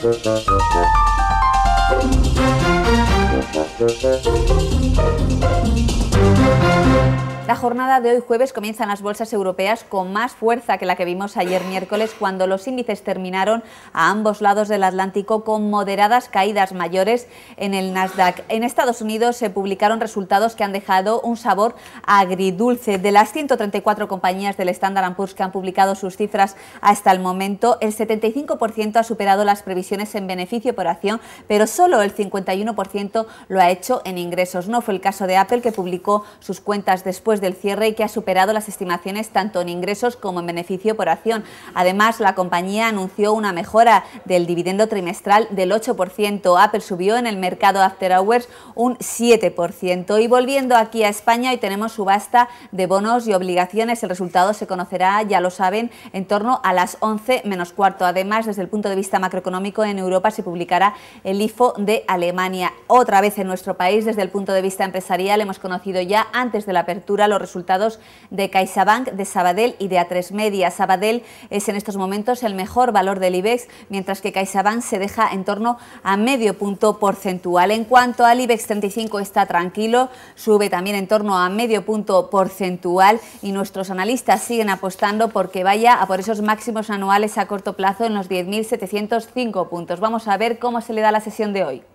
La jornada de hoy jueves comienzan las bolsas europeas con más fuerza que la que vimos ayer miércoles, cuando los índices terminaron a ambos lados del Atlántico con moderadas caídas mayores en el Nasdaq. En Estados Unidos se publicaron resultados que han dejado un sabor agridulce. De las 134 compañías del Standard & Poor's que han publicado sus cifras hasta el momento, el 75% ha superado las previsiones en beneficio por acción, pero solo el 51% lo ha hecho en ingresos. No fue el caso de Apple, que publicó sus cuentas después del cierre y que ha superado las estimaciones tanto en ingresos como en beneficio por acción. Además, la compañía anunció una mejora del dividendo trimestral del 8%. Apple subió en el mercado After Hours un 7%. Y volviendo aquí a España, hoy tenemos subasta de bonos y obligaciones. El resultado se conocerá, ya lo saben, en torno a las 11 menos cuarto. Además, desde el punto de vista macroeconómico, en Europa se publicará el IFO de Alemania. Otra vez en nuestro país, desde el punto de vista empresarial, hemos conocido ya antes de la apertura los resultados de CaixaBank, de Sabadell y de Atresmedia. Sabadell es en estos momentos el mejor valor del IBEX, mientras que CaixaBank se deja en torno a medio punto porcentual. En cuanto al IBEX 35, está tranquilo, sube también en torno a medio punto porcentual, y nuestros analistas siguen apostando porque vaya a por esos máximos anuales a corto plazo en los 10.705 puntos. Vamos a ver cómo se le da la sesión de hoy.